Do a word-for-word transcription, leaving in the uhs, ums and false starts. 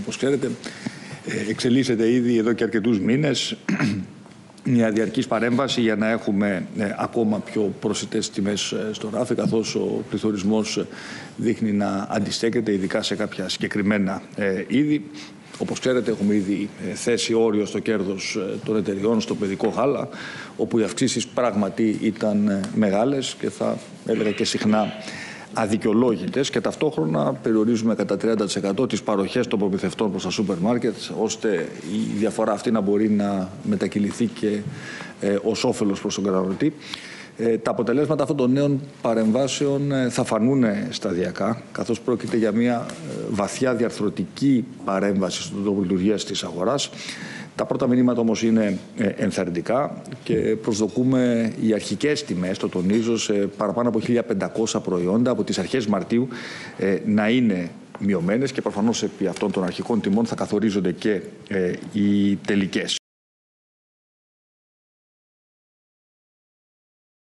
Όπως ξέρετε, εξελίσσεται ήδη εδώ και αρκετούς μήνες μια διαρκής παρέμβαση για να έχουμε ακόμα πιο προσιτές τιμές στο ράφι, καθώς ο πληθωρισμός δείχνει να αντιστέκεται, ειδικά σε κάποια συγκεκριμένα είδη. Όπως ξέρετε, έχουμε ήδη θέσει όριο στο κέρδος των εταιριών στο παιδικό γάλα, όπου οι αυξήσεις πράγματι ήταν μεγάλες και θα έλεγα και συχνά αδικαιολόγητες, και ταυτόχρονα περιορίζουμε κατά τριάντα τοις εκατό τις παροχές των προμηθευτών προς τα σούπερ μάρκετ, ώστε η διαφορά αυτή να μπορεί να μετακυληθεί και ε, ως όφελος προς τον καταναλωτή. Ε, τα αποτελέσματα αυτών των νέων παρεμβάσεων ε, θα φανούν σταδιακά, καθώς πρόκειται για μια ε, βαθιά διαρθρωτική παρέμβαση στον τρόπο λειτουργίας της αγοράς. Τα πρώτα μηνύματα όμως είναι ενθαρρυντικά και προσδοκούμε οι αρχικές τιμές, το τονίζω, σε παραπάνω από χίλια πεντακόσια προϊόντα από τις αρχές Μαρτίου να είναι μειωμένες, και προφανώς επί αυτών των αρχικών τιμών θα καθορίζονται και οι τελικές.